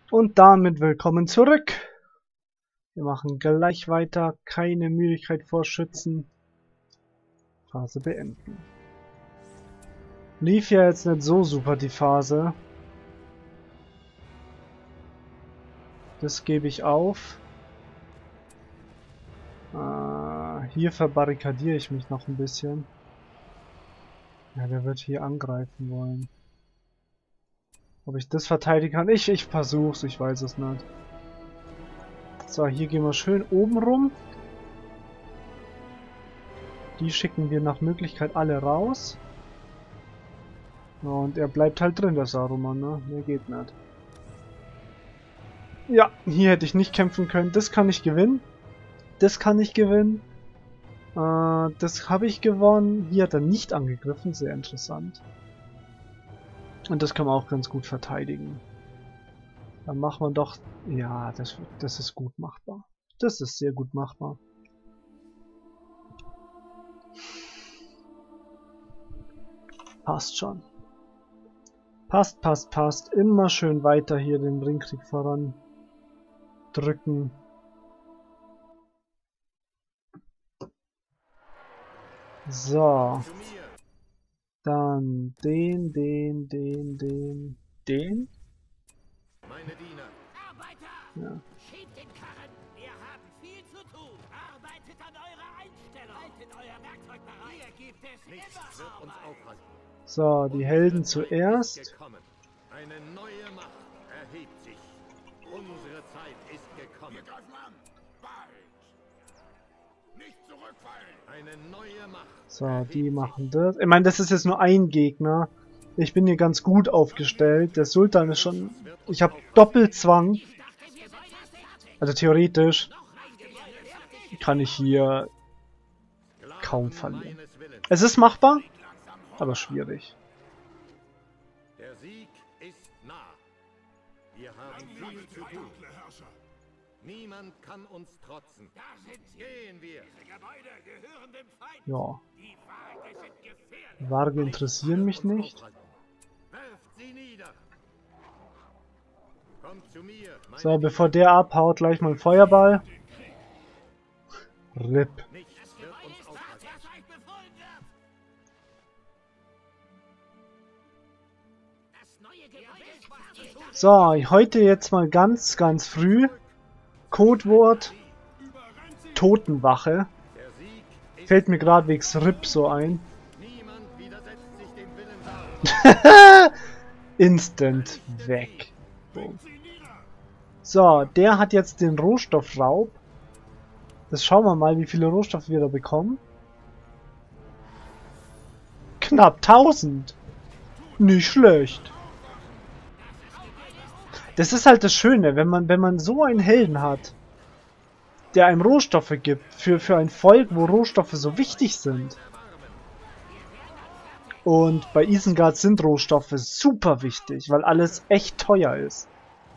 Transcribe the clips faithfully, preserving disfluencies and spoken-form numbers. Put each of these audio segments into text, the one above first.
Und damit willkommen zurück. Wir machen gleich weiter. Keine Müdigkeit vorschützen. Phase beenden. Lief ja jetzt nicht so super die Phase. Das gebe ich auf. Äh, hier verbarrikadiere ich mich noch ein bisschen. Ja, der wird hier angreifen wollen. Ob ich das verteidigen kann? Ich, ich versuch's, ich weiß es nicht. So, hier gehen wir schön oben rum. Die schicken wir nach Möglichkeit alle raus. Und er bleibt halt drin, der Saruman, ne? Mehr geht nicht. Ja, hier hätte ich nicht kämpfen können. Das kann ich gewinnen. Das kann ich gewinnen. Äh, das habe ich gewonnen. Hier hat er nicht angegriffen. Sehr interessant. Und das kann man auch ganz gut verteidigen. Dann machen wir doch... Ja, das, das ist gut machbar. Das ist sehr gut machbar. Passt schon. Passt, passt, passt. Immer schön weiter hier den Ringkrieg voran drücken. So. Dann den, den, den, den, den. Meine Diener. Arbeiter! Ja. Schiebt den Karren! Wir haben viel zu tun! Arbeitet an eurer Einstellung! Haltet euer Werkzeug bereit! Hier gibt es Nichts immer wird uns Arbeit! aufhalten. So, die Helden Unsere Zeit zuerst. ist gekommen. Eine neue Macht erhebt sich. Unsere Zeit ist gekommen. Wir greifen an! Bald! Nicht zurückfallen! Eine neue Macht. So, die machen das. Ich meine, das ist jetzt nur ein Gegner. Ich bin hier ganz gut aufgestellt. Der Sultan ist schon... Ich habe Doppelzwang. Also theoretisch kann ich hier kaum verlieren. Es ist machbar, aber schwierig. Der Sieg ist nah. Wir haben viel zu tun. Niemand kann uns trotzen. Da sind sie! Gehen wir. Diese Gebäude gehören dem Feind! Ja, Die Waage sind gefährlich! Warge interessieren mich nicht. Aufhalten. Werft sie nieder. Kommt zu mir. meine So, bevor der abhaut, gleich mal Feuerball. Rip. Nichts wird uns aufhalten. Was euch befohlen wird! Das neue Gebäude ist was zu tun! So, heute jetzt mal ganz, ganz früh. Codewort Totenwache. Der Sieg ist Fällt mir gerade wegen Rip so ein. niemand widersetzt sich dem Willen Sauron. Instant weg. Boom. So, der hat jetzt den Rohstoffraub. Das schauen wir mal, wie viele Rohstoffe wir da bekommen. Knapp tausend. Nicht schlecht. Das ist halt das Schöne, wenn man, wenn man so einen Helden hat, der einem Rohstoffe gibt, für, für ein Volk, wo Rohstoffe so wichtig sind. Und bei Isengard sind Rohstoffe super wichtig, weil alles echt teuer ist.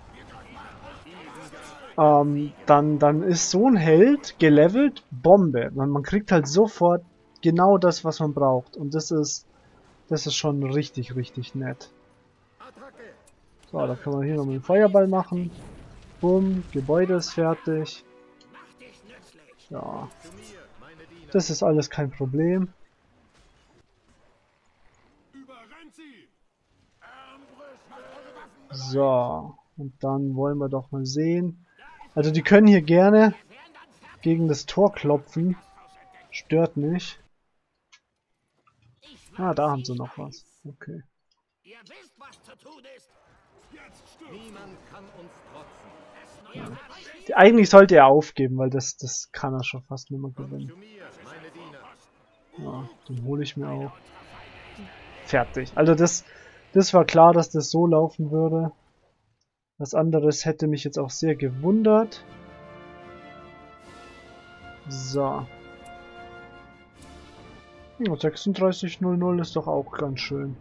Ähm, dann, dann ist so ein Held gelevelt, Bombe. Man, man kriegt halt sofort genau das, was man braucht. Und das ist, das ist schon richtig, richtig nett. Attacke. So, da kann man hier noch einen Feuerball machen. Bumm, Gebäude ist fertig. Mach dich nützlich! Ja, Zu mir, meine Diener. das ist alles kein Problem. Überrennt sie! Armbrust! Macht eure Waffen bereit! So, und dann wollen wir doch mal sehen. Also die können hier gerne gegen das Tor klopfen. Stört nicht. Ah, da haben sie noch was. Okay. Ihr wisst, was zu tun ist! Jetzt stürzt! Niemand kann uns trotzen. Das neue Gebäude Die, eigentlich sollte er aufgeben, weil das, das kann er schon fast nicht mehr Kommt gewinnen. zu mir, meine Diener. Ja, den hole ich mir auch. Fertig. Also das, das war klar, dass das so laufen würde. Was anderes hätte mich jetzt auch sehr gewundert. So. Ja, sechsunddreißig null null ist doch auch ganz schön.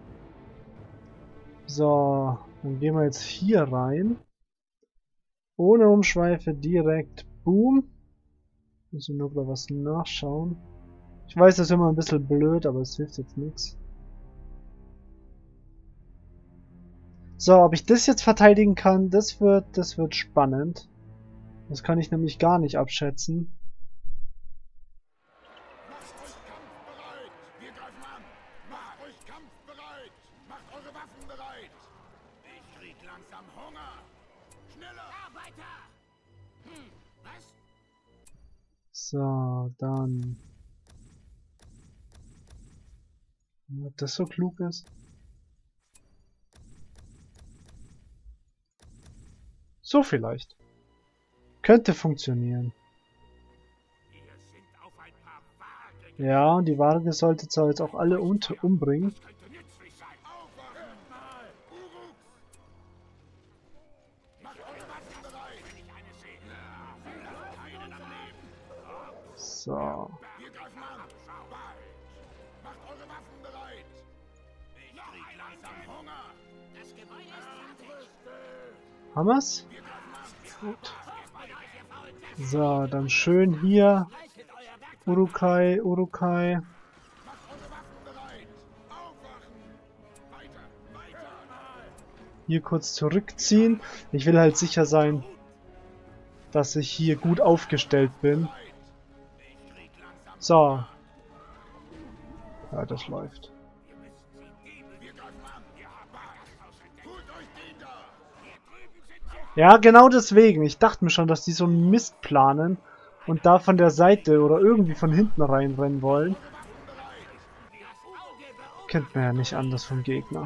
So, dann gehen wir jetzt hier rein. Ohne Umschweife direkt. Boom. Muss ich nur gleich was nachschauen. Ich weiß, das ist immer ein bisschen blöd, aber es hilft jetzt nichts. So, ob ich das jetzt verteidigen kann, das wird, das wird spannend. Das kann ich nämlich gar nicht abschätzen. Macht euch kampfbereit! Wir greifen an! Macht euch kampfbereit! Macht eure Waffen bereit! Ich krieg langsam Hunger! Schneller! Arbeiter! Hm, was? So, dann... Ob das so klug ist? So vielleicht. Könnte funktionieren. Wir sind auf ein paar Wagen. Ja, und die Waage sollte zwar jetzt auch alle unter umbringen. Könnte nützlich sein. Aufwachen! Mal! Uruks! Macht eure Waffen bereit! Wenn ich eine sehe. Lasst keinen am Leben. So. Wir greifen an! Bald! Macht eure Waffen bereit! Ich krieg langsam Hunger! Das Gebäude ist fertig. Haben wir's? Gut. So, dann schön hier. Haltet euer Werk. Urukai, Urukai. Macht eure Waffen bereit! Aufwachen! Weiter! Weiter! Mal! Hier kurz zurückziehen. Ich will halt sicher sein, dass ich hier gut aufgestellt bin. Ich krieg langsam So. Ja, das läuft. Wir greifen an! Ihr habt Bald! Holt euch den da! Hier drüben sind sie! Ja, genau deswegen. Ich dachte mir schon, dass die so einen Mist planen und da von der Seite oder irgendwie von hinten reinrennen wollen. Kennt man ja nicht anders vom Gegner.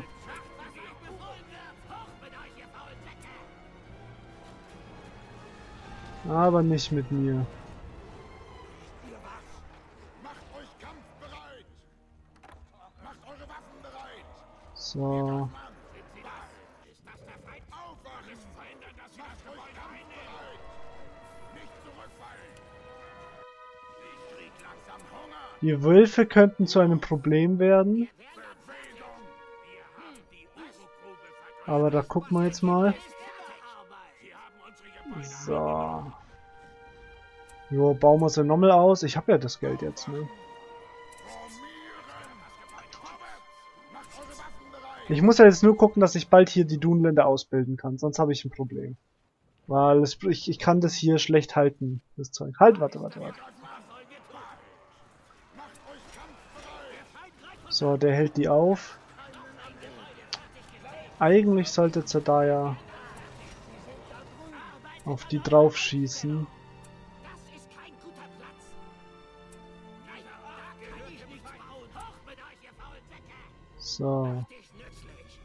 Aber nicht mit mir. Macht euch kampfbereit! Macht eure Waffen bereit! So. Aufwachen! Macht euch kampfbereit! Nicht zurückfallen! Ich krieg langsam Hunger! Die Wölfe könnten zu einem Problem werden. Aber da gucken wir jetzt mal. So. Jo, bauen wir so nochmal aus. Ich habe ja das Geld jetzt, ne? Macht eure Waffen bereit! Ich muss ja jetzt nur gucken, dass ich bald hier die Dunländer ausbilden kann. Sonst habe ich ein Problem. Weil es, ich, ich kann das hier schlecht halten, das Zeug. Halt, warte, warte, warte. So, der hält die auf. Eigentlich sollte Zedaya auf die drauf schießen. Das ist kein guter Platz. Nein, da kann ich nicht bauen. Hoch mit euch, ihr faulen Säcke. So. Dich nützlich.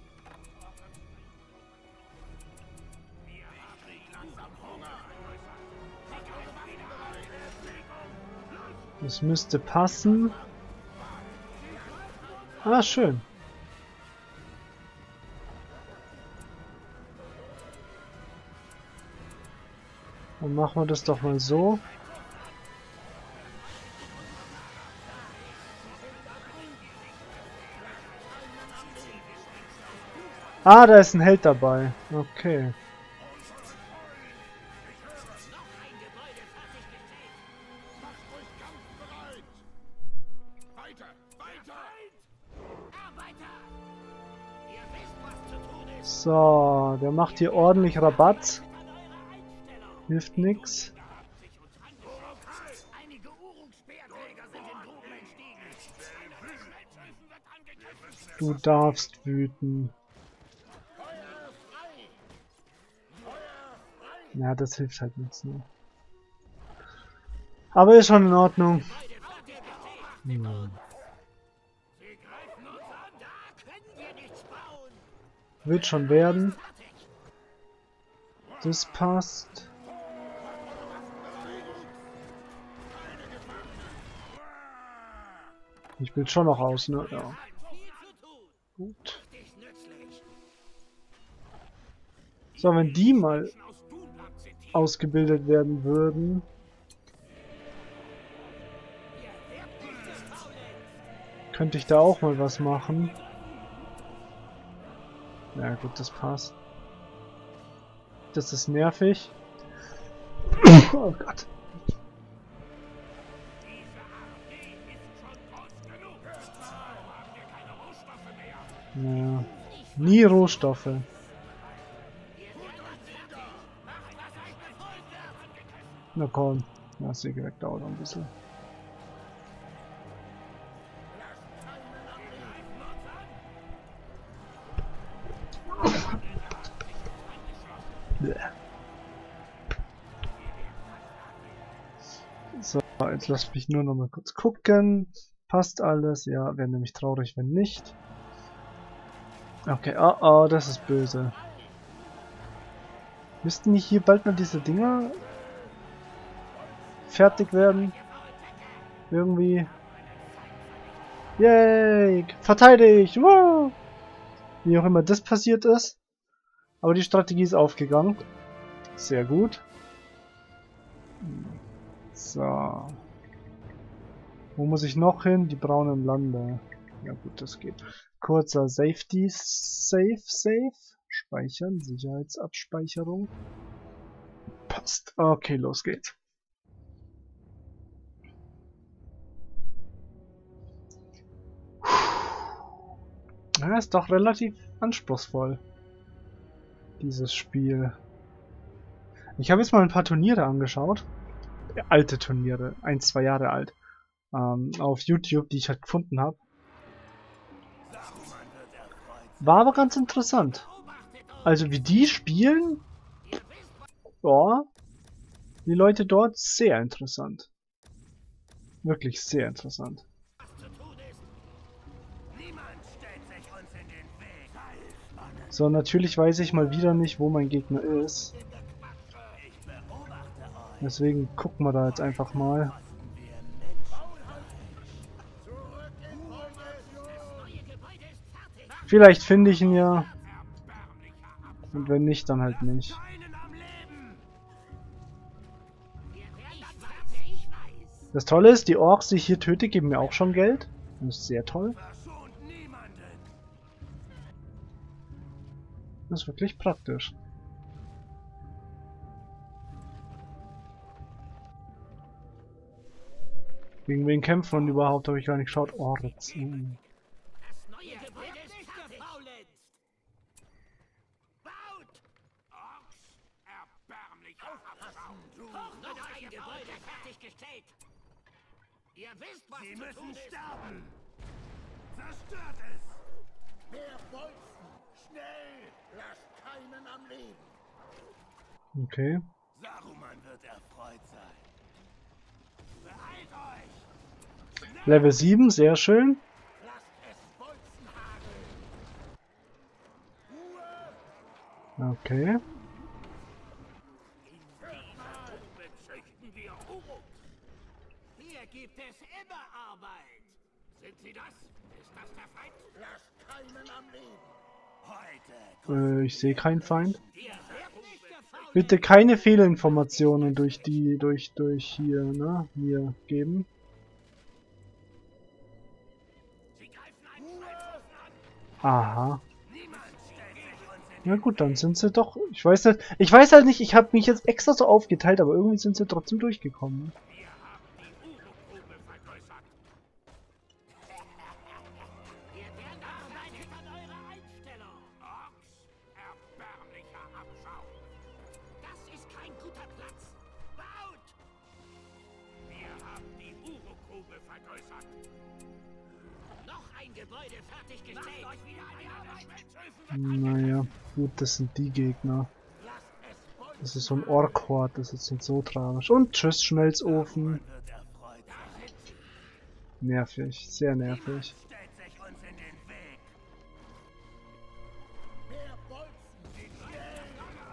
Das müsste passen. Ah, schön. Dann machen wir das doch mal so. Ah, da ist ein Held dabei. Okay. Weiter! Weiter! Arbeiter! Ihr wisst, was zu tun ist. So, der macht hier ordentlich Rabatt. An eurer Einstellung. Hilft nix. Einige Uruk-Speerträger sind in Gruben entstiegen. Einer der Schmelzöfen wird angegriffen. Du darfst wüten. Ja, das hilft halt nichts, ne? Aber ist schon in Ordnung. Hm. Sie greifen uns an, da können wir nichts bauen. Wird schon werden. Fertig. Das passt. Ich will schon noch aus, ne? Ja. Viel zu tun. Gut. Dich nützlich. So, wenn die mal Aus Dunland sind hier. ausgebildet werden würden. Ihr werdet nicht des Faulen. Könnte ich da auch mal was machen. Ja gut, das passt. Das ist nervig. Oh Gott. Ja. Nie Rohstoffe. Na komm. Ja, Sägewerk dauert noch ein bisschen. So, jetzt lasst mich nur noch mal kurz gucken. Passt alles? Ja, wäre nämlich traurig, wenn nicht. Okay, oh oh, das ist böse. Müssten nicht hier bald mal diese Dinger fertig werden? Irgendwie. Yay! Verteidigt! Wow! Wie auch immer das passiert ist. Aber die Strategie ist aufgegangen. Sehr gut. So. Wo muss ich noch hin? Die braunen Lande. Ja gut, das geht. Kurzer Safety Save Save. Speichern. Sicherheitsabspeicherung. Passt. Okay, los geht's. Ja, ist doch relativ anspruchsvoll. Dieses Spiel. Ich habe jetzt mal ein paar Turniere angeschaut. Alte Turniere. Ein, zwei Jahre alt. Ähm, auf YouTube, die ich halt gefunden habe. War aber ganz interessant. Also wie die spielen, ja, die Leute dort, sehr interessant. Wirklich sehr interessant. So, natürlich weiß ich mal wieder nicht, wo mein Gegner ist. Deswegen gucken wir da jetzt einfach mal. Vielleicht finde ich ihn ja. Und wenn nicht, dann halt nicht. Das Tolle ist, die Orks, die ich hier töte, geben mir auch schon Geld. Das ist sehr toll. Das ist wirklich praktisch. Gegen wen kämpfen und überhaupt habe ich gar nicht geschaut. Orks. Mhm. Ihr wisst, was Sie müssen sterben! Zerstört es! Mehr Bolzen! Schnell! Lasst keinen am Leben! Okay. Saruman wird erfreut sein. Beeilt euch! Level sieben, sehr schön. Lasst es Bolzen hageln! Okay. Bezüchten wir Uruk. Hier gibt es immer Arbeit. Sind Sie das? Ist das der Feind? Lasst keinen am Leben! Heute Äh, ich sehe keinen Feind. ihr seid nicht gefault. Bitte keine Fehlinformationen durch die, durch, durch hier, ne, mir geben. Sie greifen einen Schmelzofen an. Aha. Niemand stellt sich uns in Ja gut, dann sind sie doch. Ich weiß nicht. Ich weiß halt nicht, ich habe mich jetzt extra so aufgeteilt, aber irgendwie sind sie trotzdem durchgekommen. Ne? Wir haben die Uruk-Grube vergrößert. Ihr werdet arbeitet an eurer Einstellung. Orks, erbärmlicher Abschau. Das ist kein guter Platz. Baut! Wir haben die Uruk-Grube vergrößert. Noch ein Gebäude fertiggestellt. Macht euch wieder an die Arbeit. Naja, gut, das sind die Gegner. Das ist so ein Ork-Horde, das ist nicht so tragisch. Und tschüss, Schmelzofen. Wird erfreut sein. Nervig, sehr nervig. Stellt sich uns in den Weg. Mehr Bolzen! Schnell!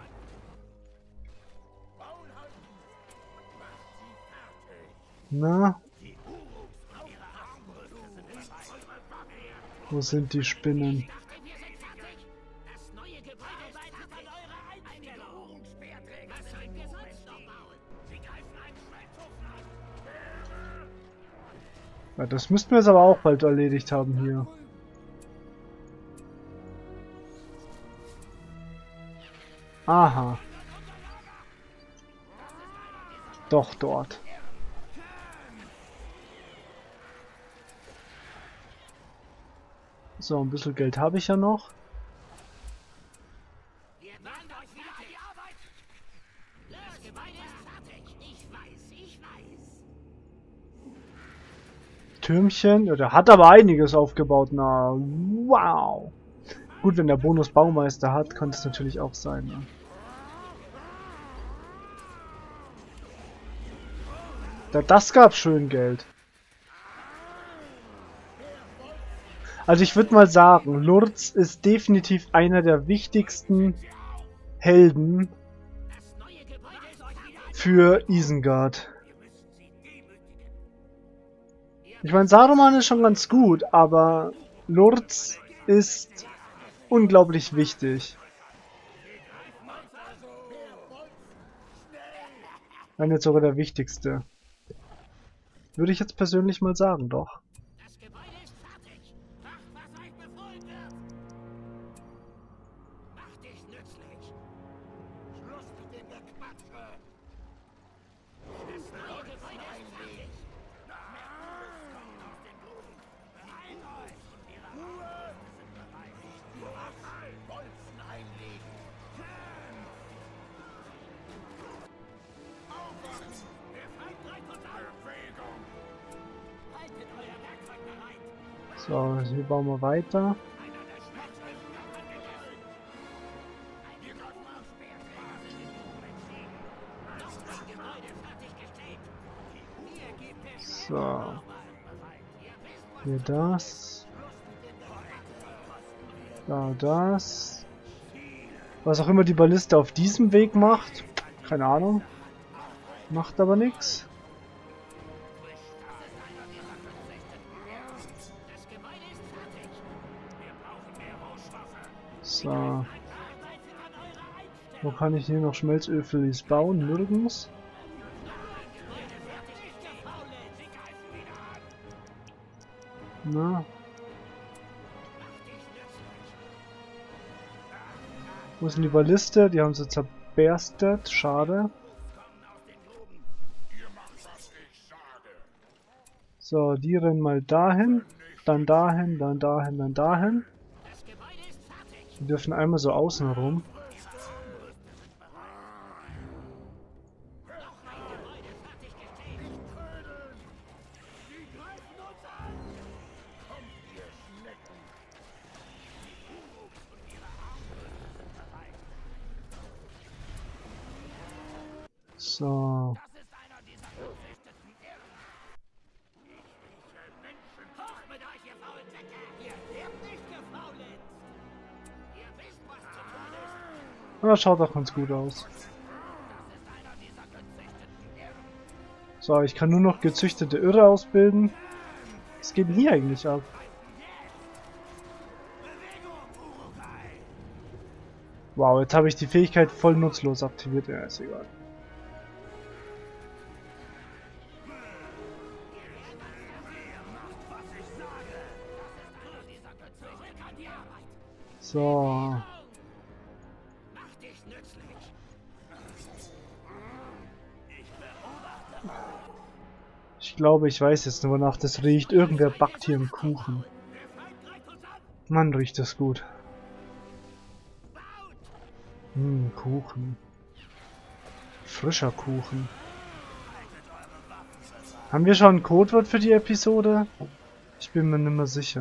Bauen halten! Macht sie fertig! Na, Die Uruks und ihre Armbrüste sind bereit. wo sind die Spinnen? Ich dachte, wir sind fertig. Das neue Gebäude arbeitet an eurer Einstellung. Was sollen wir sonst noch bauen? Sie greifen einen Schmelzofen an. Ja, das müssten wir jetzt aber auch bald erledigt haben hier. Aha. Doch dort. So, ein bisschen Geld habe ich ja noch. Wir machen euch wieder an die Arbeit. Das Gebäude ist fertig. Ich weiß, ich weiß. Türmchen. Ja, der hat aber einiges aufgebaut. Na, wow. Gut, wenn der Bonus Baumeister hat, könnte es natürlich auch sein. Ne? Da, das gab schön Geld. Also ich würde mal sagen, Lurz ist definitiv einer der wichtigsten Helden für Isengard. Ich meine, Saruman ist schon ganz gut, aber Lurz ist unglaublich wichtig. Wenn jetzt sogar der wichtigste. Würde ich jetzt persönlich mal sagen, doch. Das Gebäude ist fertig. Macht, was euch befohlen wird. Macht dich nützlich. Schluss mit dem Gequatsche. Das neue Gebäude ist fertig. Kommt aus den Gruben. Beeilt euch. Und ihre Ruhe sind bereit. Bolzen einlegen. Aufwachen. Der Feind greift uns an. Bewegung. Haltet euer Werkzeug bereit. So, hier bauen wir weiter. Einer der Schmerzen wird angegriffen. Wir greifen an. Speerquasi den Bogen entgegen. Noch ein Gebäude fertiggestellt. Hier gibt es So, bereit. Ihr wisst, was hier das. Da das. Was auch immer die Balliste auf diesem Weg macht. Keine Ahnung. Macht aber nichts. das Gebäude ist fertig. Wir brauchen mehr Rohstoffe. So. Arbeitet an eurer Einstellung. Wo kann ich hier noch Schmelzölfilets bauen? Nirgends. Gebäude fertig ist der Faule. Sie greifen wieder an. Na. Macht dich nützlich. Wo ist denn die Balliste? Die haben sie zerberstet. Schade. Ihr macht, was ich sage. So, die rennen mal dahin. Dann dahin, dann dahin, dann dahin. Das Gebäude ist fertig. Die dürfen einmal so außen rum. Noch ein Gebäude fertiggestellt. Sie greifen uns an. Kommt, ihr Schnecken. Und ihre Arme sind bereit. So. Das ist einer dieser gezüchteten Irren. Ich rieche Menschen. Hoch mit euch, ihr faulen Säcke. Ihr werdet nicht gefaulenzt. Ihr wisst, was zu tun ist. Das schaut doch ganz gut aus. Das ist einer dieser gezüchteten Irren. So, ich kann nur noch gezüchtete Irre ausbilden. Was geht denn hier eigentlich ab? Wow, jetzt habe ich die Fähigkeit voll nutzlos aktiviert. Ja, ist egal. So. Mach dich nützlich. Ich glaube, ich weiß jetzt nur, wonach das riecht. Irgendwer backt hier einen Kuchen. Mann, riecht das gut. Hm, Kuchen. Frischer Kuchen. Haben wir schon ein Codewort für die Episode? Ich bin mir nicht mehr sicher.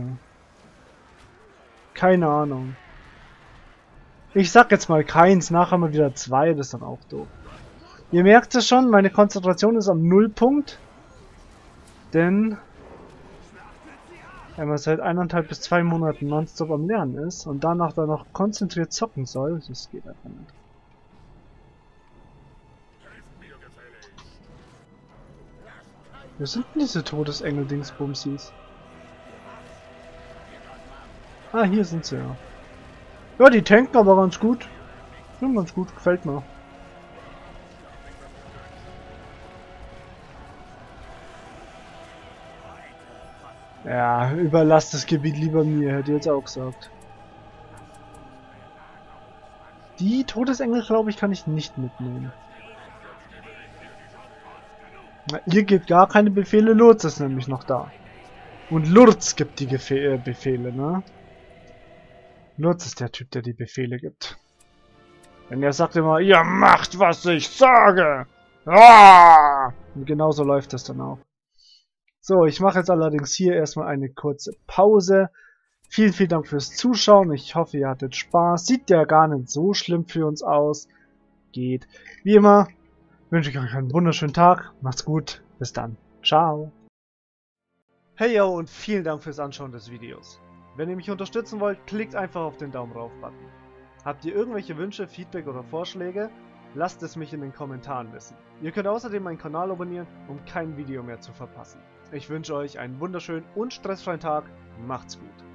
Keine Ahnung. Ich sag jetzt mal keins, nachher mal wieder zwei, das ist dann auch doof. Ihr merkt es schon, meine Konzentration ist am Nullpunkt. Denn wenn man seit eineinhalb bis zwei Monaten nonstop am Lernen ist und danach dann noch konzentriert zocken soll, das geht einfach nicht. Wo sind denn diese Todesengel-Dingsbumsis? Ah, hier sind sie ja. Ja, die tanken aber ganz gut. Ja, ganz gut, gefällt mir. Ja, überlasst das Gebiet lieber mir, hätte ich jetzt auch gesagt. Die Todesengel, glaube ich, kann ich nicht mitnehmen. Na, ihr gebt gar keine Befehle, Lurz ist nämlich noch da. Und Lurz gibt die Gefe äh, Befehle, ne? Lurz ist der Typ, der die Befehle gibt. Denn er sagt immer, ihr macht, was ich sage. Ah! Und genauso läuft das dann auch. So, ich mache jetzt allerdings hier erstmal eine kurze Pause. Vielen, vielen Dank fürs Zuschauen. Ich hoffe, ihr hattet Spaß. Sieht ja gar nicht so schlimm für uns aus. Geht. Wie immer wünsche ich euch einen wunderschönen Tag. Macht's gut. Bis dann. Ciao. Hey yo und vielen Dank fürs Anschauen des Videos. Wenn ihr mich unterstützen wollt, klickt einfach auf den Daumen rauf Button. Habt ihr irgendwelche Wünsche, Feedback oder Vorschläge? Lasst es mich in den Kommentaren wissen. Ihr könnt außerdem meinen Kanal abonnieren, um kein Video mehr zu verpassen. Ich wünsche euch einen wunderschönen und stressfreien Tag. Macht's gut.